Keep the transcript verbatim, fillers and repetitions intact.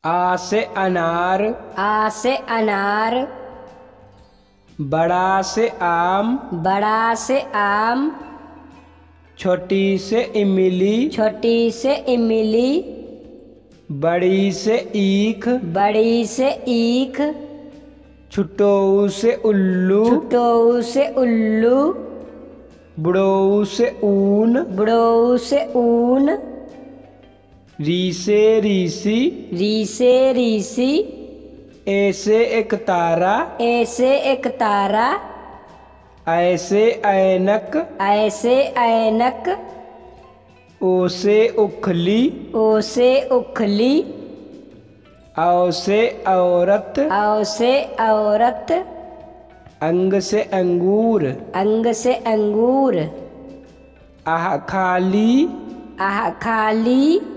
आ से अनार, आ से अनार। बड़ा से आम, बड़ा से आम। छोटी से इमली, छोटी से इमली। बड़ी से ईख, बड़ी से ईख। छुटोऊ से उल्लू, छुटोऊ से उल्लू। बुड़ोऊ से ऊन, बुड़ोऊ से ऊन। री से रीसी, री से रीसी। ए से एक तारा, ए से एक तारा। ऐसे ऐनक, ऐसे ऐनक। ओ से उखली, ओ से उखली। औ से औरत, औ से औरत। अंग से अंगूर, अंग से अंगूर। आह खाली, आह खाली।